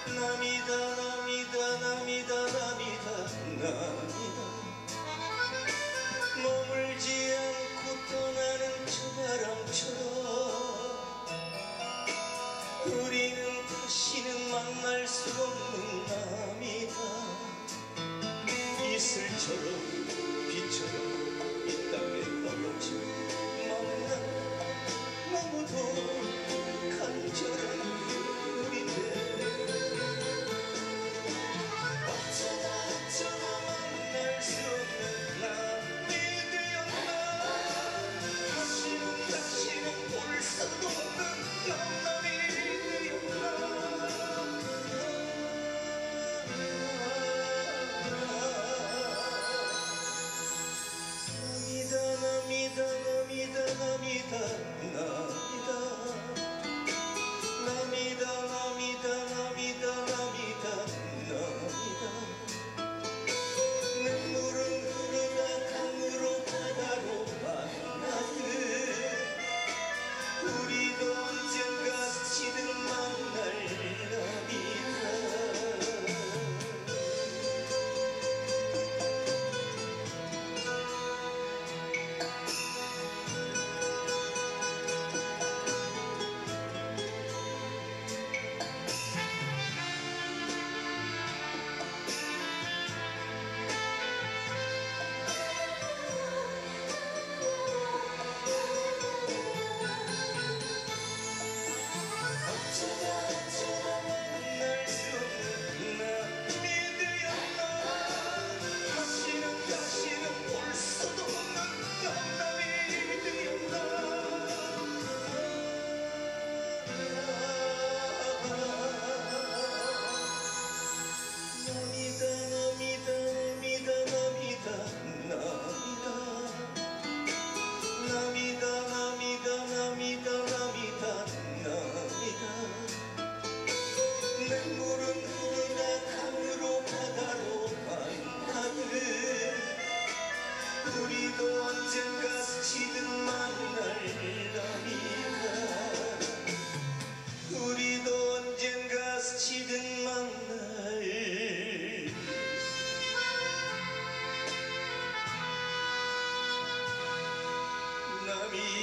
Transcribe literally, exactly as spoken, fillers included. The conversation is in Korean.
涙涙涙涙涙머물지 않고 떠나는 저 바람처럼 우리는 다시는 만날 수 없는 남이다. 이슬처럼 비처럼 이 땅에 떨어져 만나 너무도 간절한 우리들涙涙涙涙涙涙涙涙涙눈물은 흐르다 강으로 바다로 만나듯 우리도 언젠가 스치듯 만날 남이다. 눈물은 흐르다 강으로 바다로 만나듯 우리도 언젠가 스치듯 만날 남이다. 우리도 언젠가 스치듯 만날 남이